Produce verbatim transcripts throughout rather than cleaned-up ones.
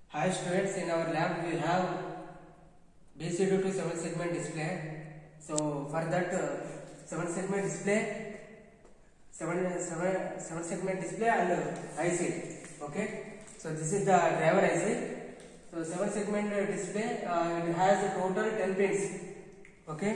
Hi students, in our lab we have B C D to seven segment display. So for that uh, seven segment display, seven, seven, seven segment display and uh, I C. Okay. So this is the driver I C. So seven segment uh, display, uh, it has a total ten pins. Okay.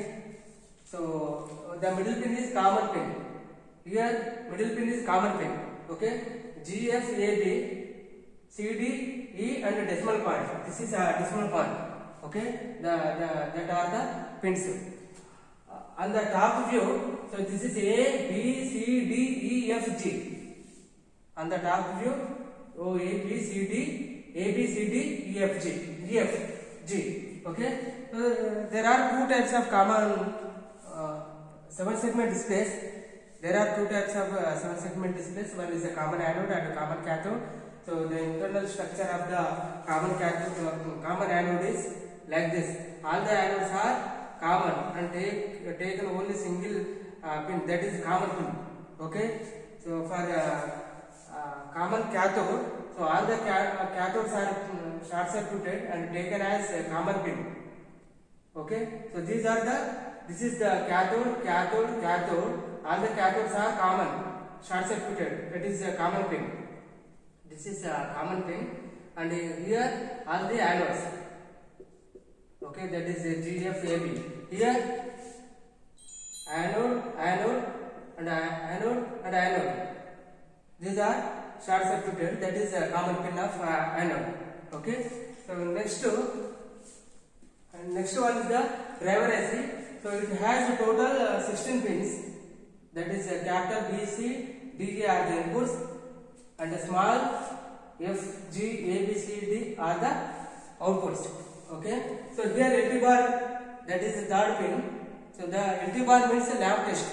So uh, the middle pin is common pin. Here middle pin is common pin. Okay. G, F, A, B. C, D, E and decimal point. This is a decimal point. Okay, the, the that are the pins. Uh, on the top view, so this is A, B, C, D, E, F, G. On the top view, O, A, B, C, D, A, B, C, D, E, F, G, E, F, G. Okay, uh, there are two types of common uh, seven segment displays. There are two types of uh, seven segment displays. One is a common anode and a common cathode. So the internal structure of the common cathode, uh, common anode is like this. All the anodes are common and take uh, taken only single uh, pin, that is common pin. Okay. So for uh, uh, common cathode, so all the uh, cathodes are uh, short circuited and taken as a common pin. Okay. So these are the this is the cathode, cathode, cathode. All the cathodes are common, short circuited. That is a common pin. This is a common pin, and here are the anodes. Okay, that is a G, F, A, B. Here anode, anode, and anode and anode. These are short circuited. That is a common pin of uh, anode. Okay. So next, and next one is the driver I C. So it has a total uh, sixteen pins. That is a capital B, C, D, E are the inputs. And the small F, G, A, B, C, D are the outputs. Okay. So here L T bar, that is the third pin. So the L T bar means a lamp test.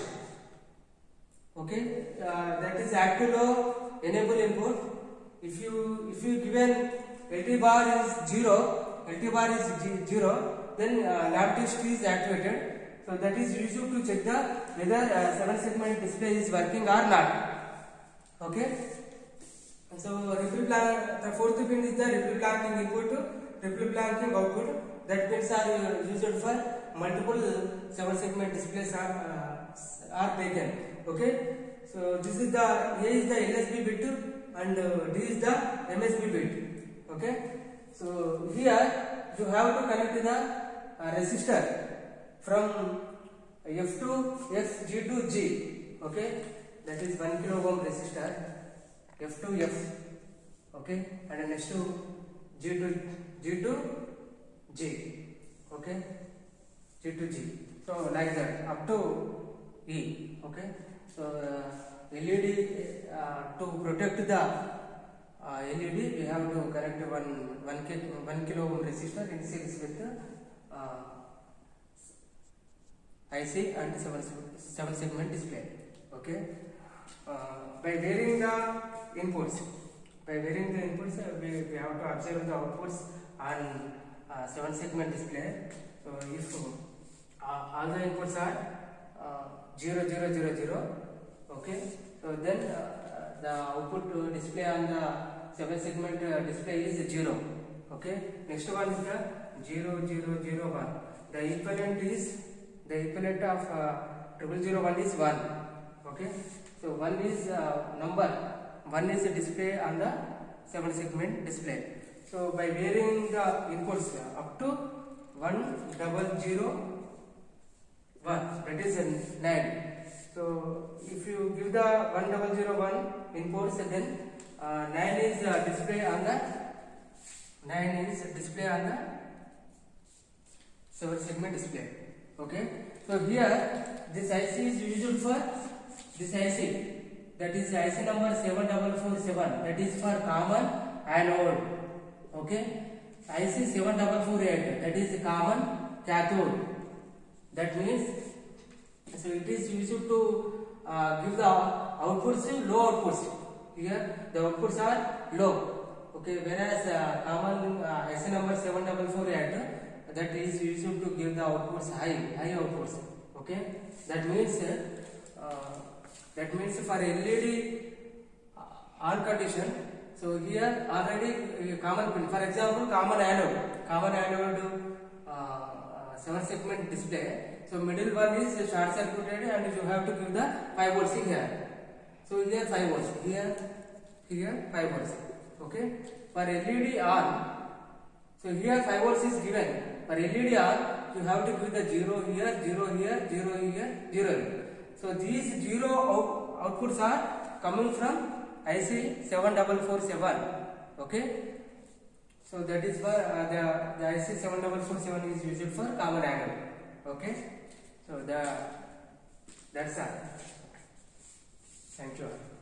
Okay. Uh, that is active low enable input. If you if you given L T bar is zero, L T bar is zero, then uh, lamp test is activated. So that is used to check the whether uh, seven segment display is working or not. Okay. So ripple blank, the fourth pin is the ripple blanking input, ripple blanking output. That pins are used for multiple seven segment displays are uh, are taken. Okay. So this is the A is the L S B bit and uh, D is the M S B bit. Okay. So here you have to connect the uh, resistor from F to F, G to G. Okay. That is one kilo ohm resistor. F to F, okay, and next to G to G to G, okay, G to G. So like that up to E, okay. So uh, L E D uh, to protect the uh, L E D, we have to connect one one k one kilo ohm resistor in series with the uh, I C and seven seven segment display, okay. Uh, by varying the inputs, by varying the inputs, uh, we, we have to observe the outputs on uh, seven segment display. So if uh, all the inputs are uh, zero zero zero zero, okay, so then uh, the output uh, display on the seven segment uh, display is zero. Okay, next one is the zero zero zero one. The equivalent is the equivalent of uh, triple zero one is one. Okay. So one is uh, number, one is a display on the seven segment display. So by varying the inputs uh, up to one double zero one, that is a nine. So if you give the one double zero one inputs, then uh, nine is uh, display on the nine is display on the seven segment display. Okay. So here this I C is used for this I C, that is I C number seven four four seven, that is for common anode. Okay. I C seven four four eight, that is common cathode. That means, so it is used to uh, give the outputs low outputs. Here the outputs are low. Okay. Whereas uh, common uh, I C number seven four four eight, that is used to give the outputs high, high outputs. Okay. That means uh, that means for L E D on condition, So here already uh, common pin. For example, common anode, common anode uh, seven segment display. So middle one is short circuited, and you have to give the five volts here. So here five volts, here, here five volts. Okay. For L E D on, so here five volts is given. For L E D on, you have to give the zero here, zero here, zero here, zero here. So these zero out, outputs are coming from I C seven four four seven. Okay. So that is for uh, the, the I C seven four four seven is used for common anode. Okay. So the that's all. Thank you.